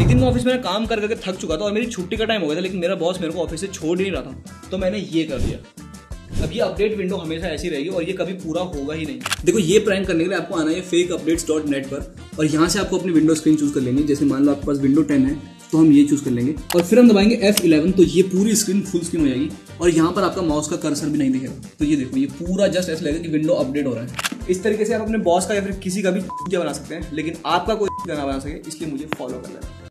एक दिन मैं ऑफिस में काम कर करके थक चुका था और मेरी छुट्टी का टाइम हो गया था, लेकिन मेरा बॉस मेरे को ऑफिस से छोड़ ही नहीं रहा था, तो मैंने ये कर दिया। अब ये अपडेट विंडो हमेशा ऐसी रहेगी और ये कभी पूरा होगा ही नहीं। देखो, ये प्रैंक करने के लिए आपको आना है fakeupdates.net पर और यहाँ से आपको अपनी विंडो स्क्रीन चूज कर लेंगे। जैसे मान लो आपके पास विंडो 10 है तो हम ये चूज कर लेंगे और फिर हम दबाएंगे F11, तो ये पूरी स्क्रीन फुल स्क्रीन हो जाएगी और यहाँ पर आपका माउस का कर्सर भी नहीं दिखेगा। तो ये देखो, ये पूरा जस्ट ऐसा लगेगा कि विंडो अपडेट हो रहा है। इस तरीके से आप अपने बॉस का या फिर किसी का भी बना सकते हैं, लेकिन आपका कोई ना बना सके, इसलिए मुझे फॉलो कर लेना।